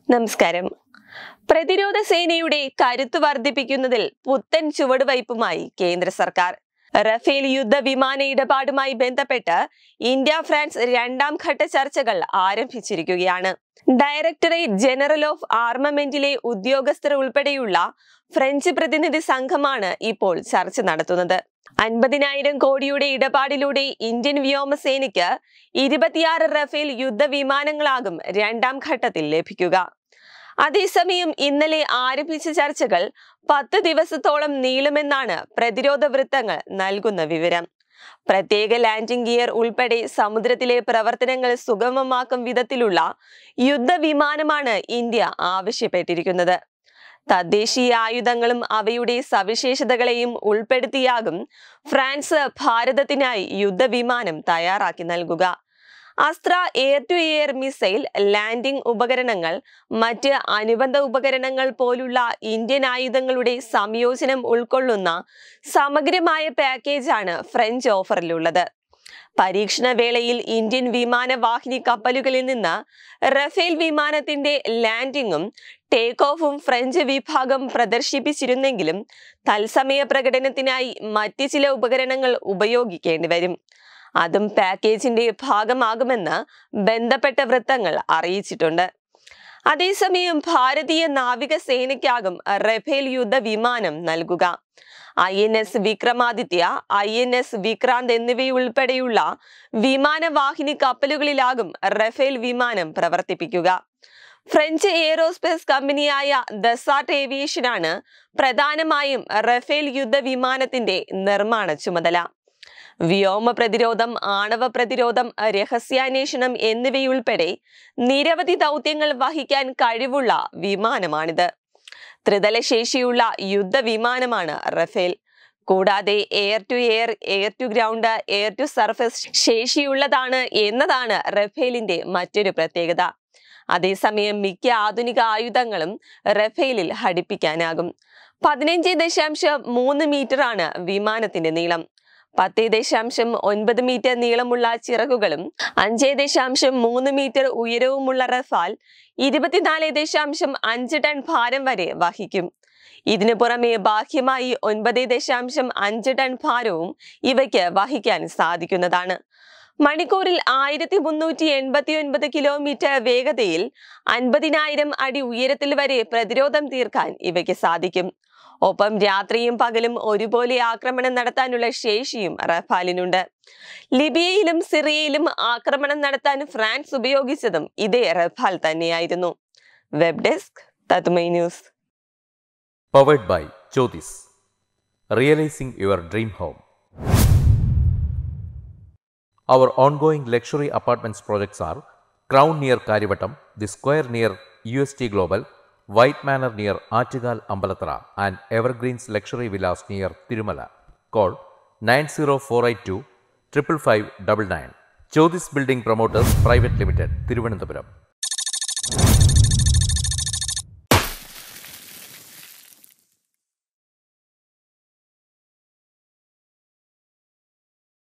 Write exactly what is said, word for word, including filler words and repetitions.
നമസ്കാരം. പ്രതിരോധ സേനയുടെ കരുത്ത് വർദ്ധിപ്പിക്കുന്നതിൽ പുത്തൻ ചുവടുവയ്പുമായി കേന്ദ്ര സർക്കാർ. റഫേൽ യുദ്ധവിമാന ഇടപാടുമായി ബന്ധപ്പെട്ട് ഇന്ത്യ ഫ്രാൻസ് രണ്ടാം ഘട്ട ചർച്ചകൾ ആരംഭിച്ചിരിക്കുകയാണ്. ഡയറക്ടറേറ്റ് ജനറൽ ഓഫ് ആർമമെന്റിലെ ഉദ്യോഗസ്ഥർ ഉൾപ്പെടെയുള്ള ഫ്രഞ്ച് പ്രതിനിധി സംഘമാണ് ഇപ്പോൾ ചർച്ച നടത്തുന്നത്. അൻപതിനായിരം കോടിയുടെ ഇടപാടിലൂടെ ഇന്ത്യൻ വ്യോമസേനയ്ക്ക് ഇരുപത്തിയാറ് റഫേൽ യുദ്ധവിമാനങ്ങളാകും രണ്ടാം ഘട്ടത്തിൽ ലഭിക്കുക. അതേസമയം ഇന്നലെ ആരംഭിച്ച ചർച്ചകൾ പത്ത് ദിവസത്തോളം നീളുമെന്നാണ് പ്രതിരോധ വൃത്തങ്ങൾ നൽകുന്ന വിവരം. പ്രത്യേക ലാൻഡിംഗ് ഗിയർ ഉൾപ്പെടെ സമുദ്രത്തിലെ പ്രവർത്തനങ്ങൾ സുഗമമാക്കും വിധത്തിലുള്ള യുദ്ധവിമാനമാണ് ഇന്ത്യ ആവശ്യപ്പെട്ടിരിക്കുന്നത്. തദ്ദേശീയ ആയുധങ്ങളും അവയുടെ സവിശേഷതകളെയും ഉൾപ്പെടുത്തിയാകും ഫ്രാൻസ് ഭാരതത്തിനായി യുദ്ധവിമാനം തയ്യാറാക്കി നൽകുക. Astra air to air missile, landing ഉപകരണങ്ങൾ, മറ്റ് അനുബന്ധ ഉപകരണങ്ങൾ പോലുള്ള ഇന്ത്യൻ ആയുധങ്ങളുടെ സംയോജനം ഉൾക്കൊള്ളുന്ന സമഗ്രമായ പാക്കേജാണ് ഫ്രഞ്ച് ഓഫറിലുള്ളത്. പരീക്ഷണ വേളയിൽ ഇന്ത്യൻ വിമാനവാഹിനി കപ്പലുകളിൽ നിന്ന് റഫേൽ വിമാനത്തിന്റെ ലാൻഡിംഗും ടേക്ക് ഓഫും ഫ്രഞ്ച് വിഭാഗം പ്രദർശിപ്പിച്ചിരുന്നെങ്കിലും തത്സമയ പ്രകടനത്തിനായി മറ്റ് ചില ഉപകരണങ്ങൾ ഉപയോഗിക്കേണ്ടി വരും. അതും പാക്കേജിന്റെ ഭാഗമാകുമെന്ന് ബന്ധപ്പെട്ട വൃത്തങ്ങൾ അറിയിച്ചിട്ടുണ്ട്. അതേസമയം ഭാരതീയ നാവികസേനയ്ക്കാകും റഫേൽ യുദ്ധവിമാനം നൽകുക. I N S Vikramaditya, I N S Vikrant എന്നിവയുൾപ്പെടെയുള്ള വിമാനവാഹിനി കപ്പലുകളിലാകും റഫേൽ വിമാനം പ്രവർത്തിപ്പിക്കുക. ഫ്രഞ്ച് എയ്റോസ്പേസ് കമ്പനിയായ ദസാൾട്ട് ഏവിയേഷനാണ് പ്രധാനമായും റഫേൽ യുദ്ധവിമാനത്തിന്റെ നിർമ്മാണ ചുമതല. വ്യോമ പ്രതിരോധം, ആണവ പ്രതിരോധം, രഹസ്യാന്വേഷണം എന്നിവയുൾപ്പെടെ നിരവധി ദൗത്യങ്ങൾ വഹിക്കാൻ കഴിവുള്ള വിമാനമാണിത്. ത്രിതല ശേഷിയുള്ള യുദ്ധവിമാനമാണ് റഫേൽ. കൂടാതെ air to air, air to ground, air to surface ശേഷിയുള്ളതാണ് എന്നതാണ് റഫേലിന്റെ മറ്റൊരു പ്രത്യേകത. അതേസമയം മിക്ക ആധുനിക ആയുധങ്ങളും റഫേലിൽ ഘടിപ്പിക്കാനാകും. പതിനഞ്ച് ദശാംശം മൂന്ന് മീറ്റർ ആണ് വിമാനത്തിന്റെ നീളം. പത്ത് ദശാംശം ഒൻപത് മീറ്റർ നീളമുള്ള ചിറകുകളും അഞ്ച് ദശാംശം മൂന്ന് മീറ്റർ ഉയരവുമുള്ള റഫാൽ ഇരുപത്തിനാല് ദശാംശം അഞ്ച് ടൺ ഭാരം വരെ വഹിക്കും. ഇതിനു പുറമെ ബാഹ്യമായി ഒൻപത് ദശാംശം അഞ്ച് ടൺ ഭാരവും ഇവയ്ക്ക് വഹിക്കാൻ സാധിക്കുന്നതാണ്. മണിക്കൂറിൽ ആയിരത്തി മുന്നൂറ്റി എൺപത്തി ഒൻപത് കിലോമീറ്റർ വേഗതയിൽ അൻപതിനായിരം അടി ഉയരത്തിൽ വരെ പ്രതിരോധം തീർക്കാൻ ഇവയ്ക്ക് സാധിക്കും. ഒപ്പം രാത്രിയും പകലും ഒരുപോലെ ആക്രമണം നടത്താനുള്ള ശേഷിയും റഫാലിനുണ്ട്. ലിബിയയിലും സിറിയയിലും ആക്രമണം നടത്താൻ ഫ്രാൻസ് ഉപയോഗിച്ചതും ഇതേ റഫാൽ തന്നെയായിരുന്നു. വെബ് ഡെസ്ക് തത്മൈ news. Powered by Jyotis. Realizing your dream home. Our ongoing luxury apartments projects are Crown near Karivattam, The Square near U S T Global, White Manor near Achigal Ambalathara, and Evergreens Luxury Villas near Tirumala. Call nine zero four eight two five five five nine nine. Jyotis Building Promoters Private Limited, Thiruvananthapuram.